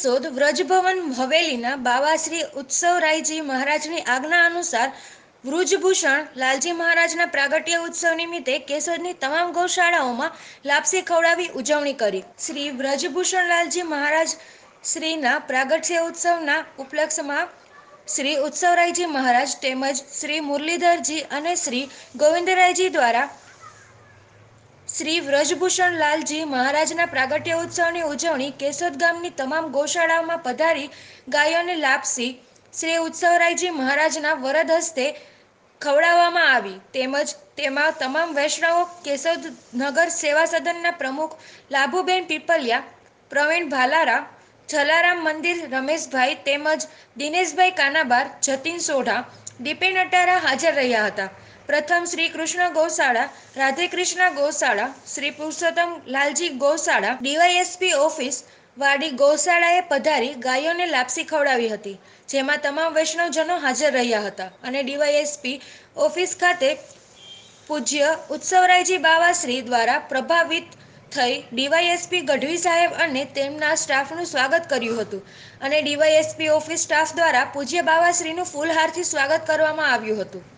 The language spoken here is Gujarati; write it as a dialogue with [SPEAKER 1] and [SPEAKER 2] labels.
[SPEAKER 1] કેશોદ રજભવન હવેલીના બાવા શ્રી ઉત્સવરાયજી મહારાજની આજ્ઞા અનુસાર વૃજભૂષણ લાલજી મહારાજના પ્રાગટ્ય ઉત્સવ નિમિત્તે કેશોદની તમામ ગૌશાળાઓમાં લાપસી ખવડાવી ઉજવણી કરી. શ્રી વ્રજભૂષણ લાલજી મહારાજ શ્રીના પ્રાગટ્ય ઉત્સવના ઉપલક્ષમાં શ્રી ઉત્સવરાયજી મહારાજ તેમજ શ્રી મુરલીધરજી અને શ્રી ગોવિંદરાયજી દ્વારા શ્રી વ્રજભૂષણ લાલજી મહારાજના પ્રાગટ્ય ઉત્સવની ઉજવણી કેશોદ ગામની તમામ ગૌશાળાઓમાં પધારી ગાયોને લાપસી શ્રી ઉત્સવરાયજી મહારાજના વરદ હસ્તે ખવડાવવામાં આવી તેમજ તેમાં તમામ વૈષ્ણવો કેશોદ નગર સેવા સદનના પ્રમુખ લાભુબેન પીપલિયા, પ્રવીણ ભાલારા, જલારામ મંદિર રમેશભાઈ તેમજ દિનેશભાઈ કાનાબાર, જતીન સોઢા, દીપેન અટારા હાજર રહ્યા હતા. પ્રથમ શ્રી કૃષ્ણ ગૌશાળા, રાધે કૃષ્ણ ગૌશાળા, શ્રી પુરુષોત્તમ લાલજી ગૌશાળા, ડીવાયએસપી ઓફિસ વાડી ગૌશાળાએ પધારી ગાયોને લાપસી ખવડાવી હતી, જેમાં તમામ વૈષ્ણવજનો હાજર રહ્યા હતા અને ડીવાયએસપી ઓફિસ ખાતે પૂજ્ય ઉત્સવરાયજી બાવાશ્રી દ્વારા પ્રભાવિત થઈ ડીવાયએસપી ગઢવી સાહેબ અને તેમના સ્ટાફનું સ્વાગત કર્યું હતું અને ડીવાયએસપી ઓફિસ સ્ટાફ દ્વારા પૂજ્ય બાવાશ્રીનું ફૂલહારથી સ્વાગત કરવામાં આવ્યું હતું.